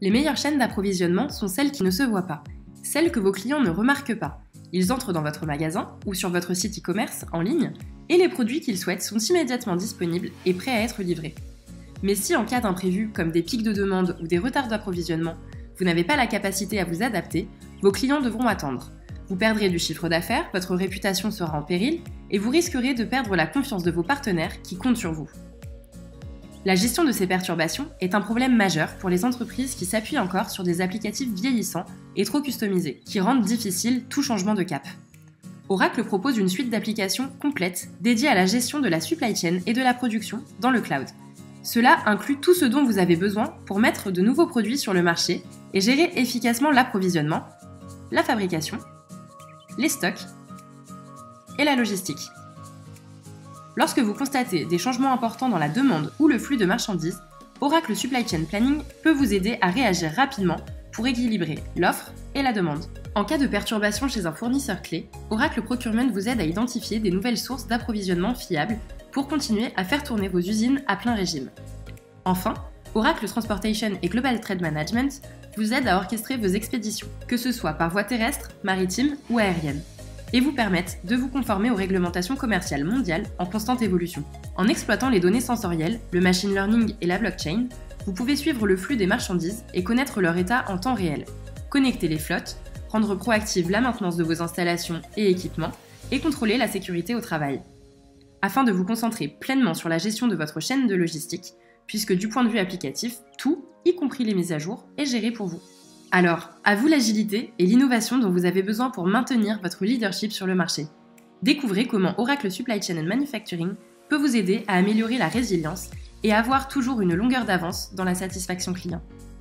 Les meilleures chaînes d'approvisionnement sont celles qui ne se voient pas, celles que vos clients ne remarquent pas. Ils entrent dans votre magasin ou sur votre site e-commerce en ligne et les produits qu'ils souhaitent sont immédiatement disponibles et prêts à être livrés. Mais si en cas d'imprévu, comme des pics de demande ou des retards d'approvisionnement, vous n'avez pas la capacité à vous adapter, vos clients devront attendre. Vous perdrez du chiffre d'affaires, votre réputation sera en péril et vous risquerez de perdre la confiance de vos partenaires qui comptent sur vous. La gestion de ces perturbations est un problème majeur pour les entreprises qui s'appuient encore sur des applicatifs vieillissants et trop customisés, qui rendent difficile tout changement de cap. Oracle propose une suite d'applications complètes dédiées à la gestion de la supply chain et de la production dans le cloud. Cela inclut tout ce dont vous avez besoin pour mettre de nouveaux produits sur le marché et gérer efficacement l'approvisionnement, la fabrication, les stocks et la logistique. Lorsque vous constatez des changements importants dans la demande ou le flux de marchandises, Oracle Supply Chain Planning peut vous aider à réagir rapidement pour équilibrer l'offre et la demande. En cas de perturbation chez un fournisseur clé, Oracle Procurement vous aide à identifier des nouvelles sources d'approvisionnement fiables pour continuer à faire tourner vos usines à plein régime. Enfin, Oracle Transportation et Global Trade Management vous aident à orchestrer vos expéditions, que ce soit par voie terrestre, maritime ou aérienne, et vous permettent de vous conformer aux réglementations commerciales mondiales en constante évolution. En exploitant les données sensorielles, le machine learning et la blockchain, vous pouvez suivre le flux des marchandises et connaître leur état en temps réel, connecter les flottes, rendre proactive la maintenance de vos installations et équipements, et contrôler la sécurité au travail. Afin de vous concentrer pleinement sur la gestion de votre chaîne de logistique, puisque du point de vue applicatif, tout, y compris les mises à jour, est géré pour vous. Alors, à vous l'agilité et l'innovation dont vous avez besoin pour maintenir votre leadership sur le marché. Découvrez comment Oracle Supply Chain and Manufacturing peut vous aider à améliorer la résilience et à avoir toujours une longueur d'avance dans la satisfaction client.